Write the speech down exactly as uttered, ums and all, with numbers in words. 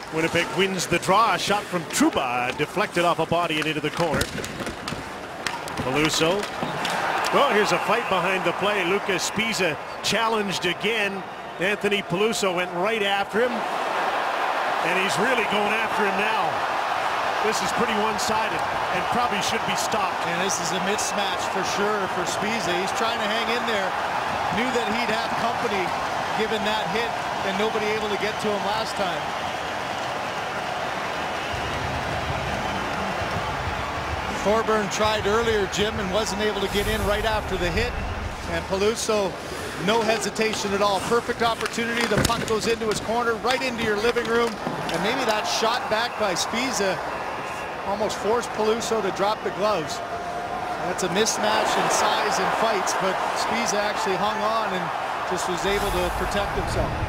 Winnipeg wins the draw. A shot from Trouba deflected off a body and into the corner. Peluso. Oh, here's a fight behind the play. Luca Sbisa challenged again. Anthony Peluso went right after him, and he's really going after him now. This is pretty one-sided and probably should be stopped. And this is a mismatch for sure for Sbisa. He's trying to hang in there. Knew that he'd have company given that hit, and nobody able to get to him last time. Thorburn tried earlier, Jim, and wasn't able to get in right after the hit. And Peluso, no hesitation at all. Perfect opportunity. The puck goes into his corner, right into your living room. And maybe that shot back by Sbisa almost forced Peluso to drop the gloves. That's a mismatch in size and fights, but Sbisa actually hung on and just was able to protect himself.